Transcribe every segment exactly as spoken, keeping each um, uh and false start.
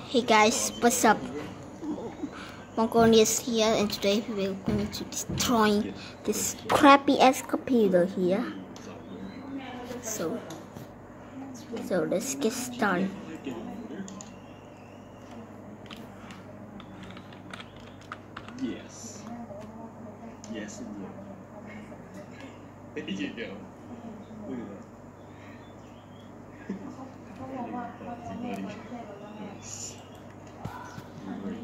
Hey guys, what's up? Mongolia is here, and today we are going to destroy this crappy ass computer here. So, so let's get started. Yes. Yes, indeed. There you go. Look at that. Nice. Great.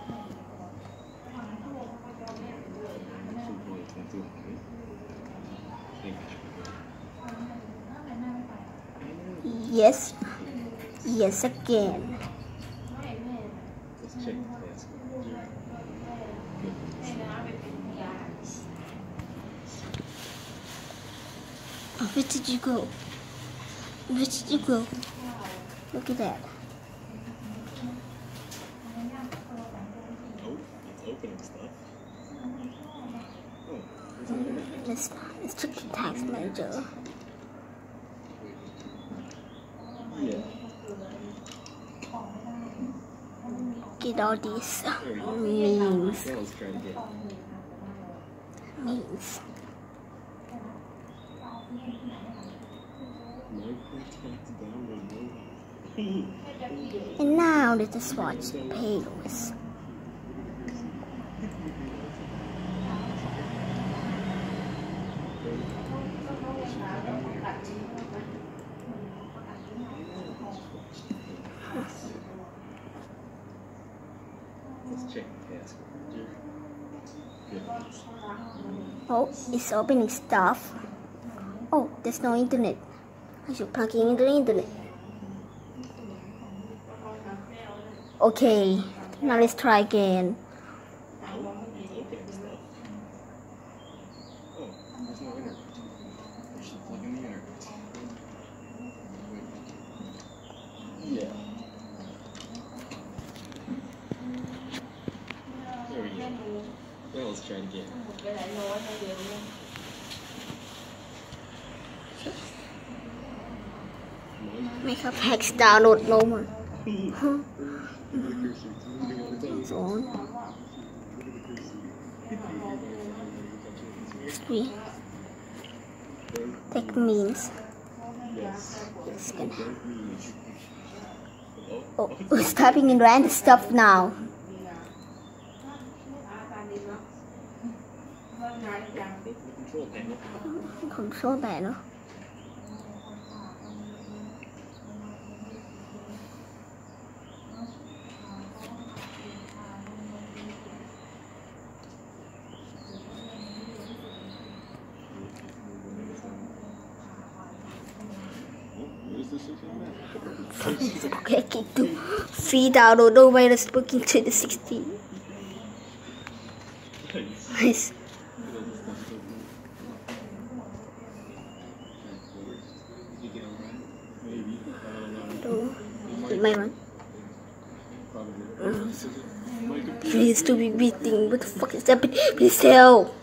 Yes, yes again. Let's check the task. Where did you go? Where did you go? Look at that. Oh, it's opening stuff. Oh, Let's let's check the task manager. yeah. Get all these There we go. memes. That was trying to get. Memes. And now let us watch Palos. Let's check the task. Good. Oh, it's opening stuff. Oh, there's no internet. I should plug in into the internet. Okay, now let's try again. Oh, it's opening stuff. Oh, there's no internet. We should plug in the internet. Yeah. There we go. Well, let's try it again. Makeup hacks download no more. It's on. Three. Tech means. Yes. It's gonna. Oh, Oh, it's typing in random stuff now. control panel. Control panel. Okay, I can do free download no virus working to the sixteen. Nice. Oh, it might run. Please to be beating. What the fuck is happening? Please help.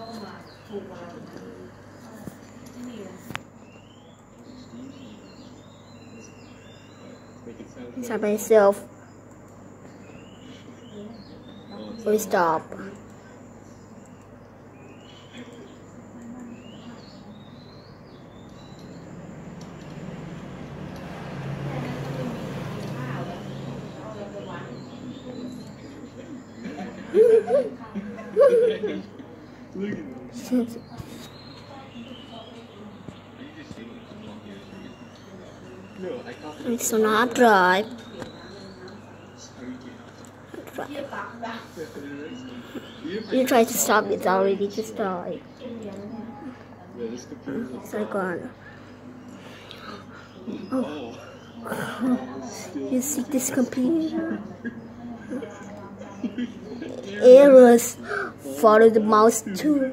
Stop myself. Or stop. It's on hard drive. You try to stop it already, just die. It's like gone. Oh. You see this computer? Errors. Follow the mouse too.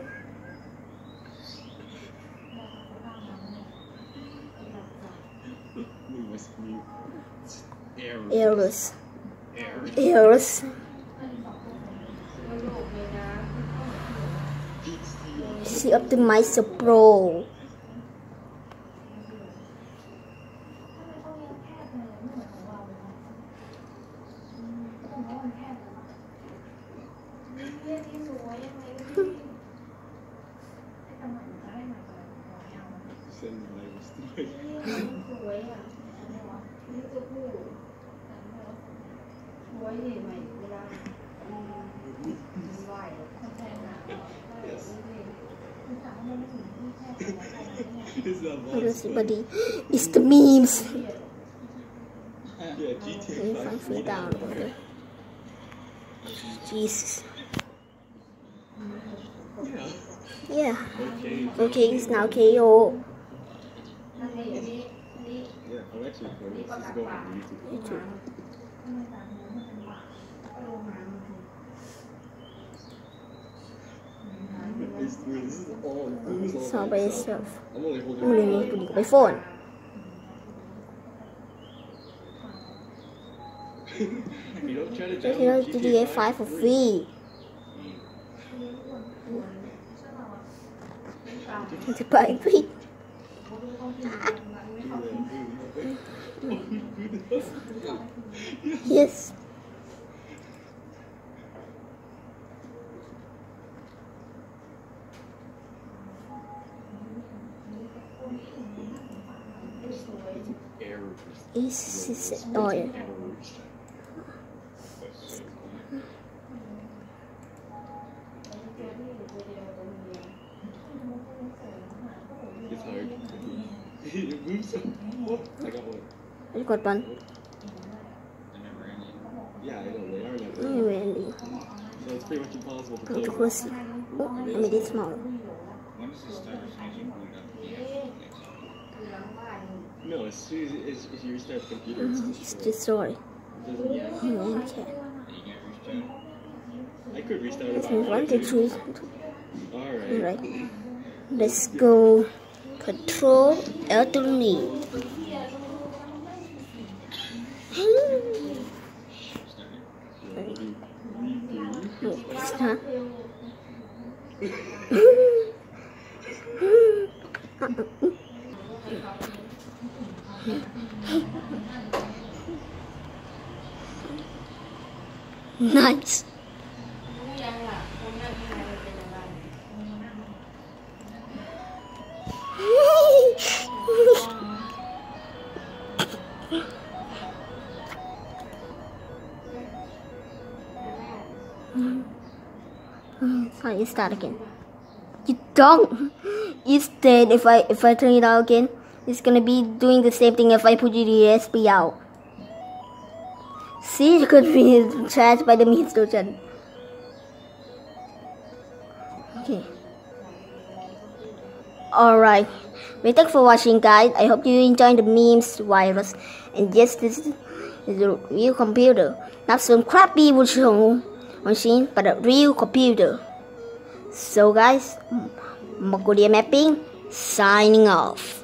Errors. Errors. See, optimize the pro. Everybody, it's the memes. Yeah, G T A Let me find free down. Jesus. Yeah. Yeah. Okay. Okay, it's now K O. Yeah, I'm actually recording this. This is going on YouTube. YouTube. This this is all, this is all It's all by itself. I'm only holding I'm going to put my phone. You don't try to Check it out, download G T A five for free. To buy free. Yes. Is is oh yeah. It's hard. It moves so. Oh, I got one. I got one. Yeah, I know they are never. Oh, really? So it's pretty much impossible to How play. to close it? Oh, I made it small. No, as soon as, as, as you restart the computer, it's It's destroyed. destroyed. It doesn't- yeah. Oh, okay. I could restart it. Let's if I move on wanted to to. three. Alright. Alright. Let's go. Control alternate. No, it's not. Nice. Fine, you start again. You don't. Instead, if I if I turn it out again, it's gonna be doing the same thing if I put the U S B out. See, you could be charged by the means token. Okay. Alright. Well, thanks for watching, guys. I hope you enjoyed the memes virus. And yes, this is a real computer. Not some crappy virtual machine, but a real computer. So, guys, Makodia Mapping signing off.